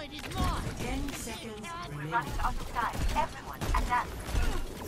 turret is mine. 10 seconds We're remaining. running out of time. Everyone, attack.